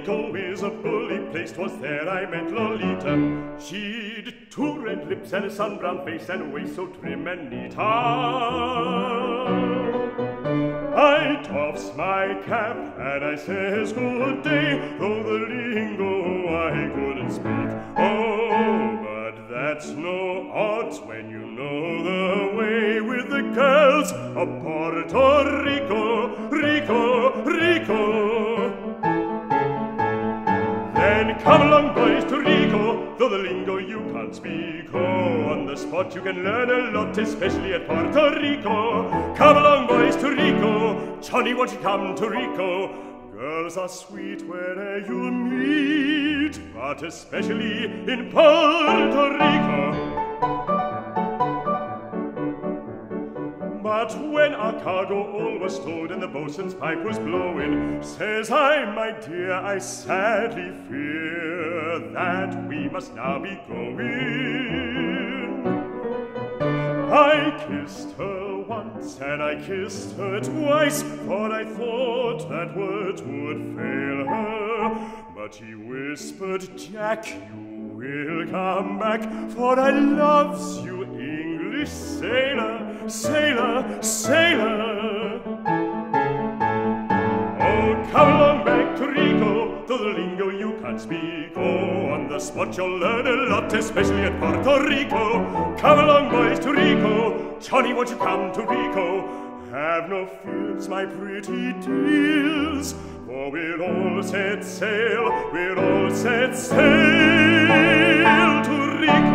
Rico is a bully place, 'twas there I met Lolita. She'd 2 red lips and a sun-brown face and a waist so trim and neat. I doffs my cap and I says good day, though the lingo I couldn't speak. Oh, but that's no odds when you know the way with the girls of Porto Rico, Rico, Rico. Then come along, boys, to Rico, though the lingo you can't speak. Oh, on the spot you can learn a lot, especially at Porto Rico. Come along, boys, to Rico. Johnny, won't you come to Rico? Girls are sweet wherever you meet, but especially in Porto Rico. But when our cargo all was stowed and the boatswain's pipe was blowing, says I, my dear, I sadly fear that we must now be going. I kissed her once and I kissed her twice, for I thought that words would fail her. But he whispered, Jack, you will come back, for I loves you, English sailor, sailor, sailor. Oh, come along back to Rico, though the lingo you can't speak. Oh, on the spot you'll learn a lot, especially at Porto Rico. Come along, boys, to Rico. Johnny, won't you come to Rico? Have no fears, my pretty dears, for we'll all set sail to Rico.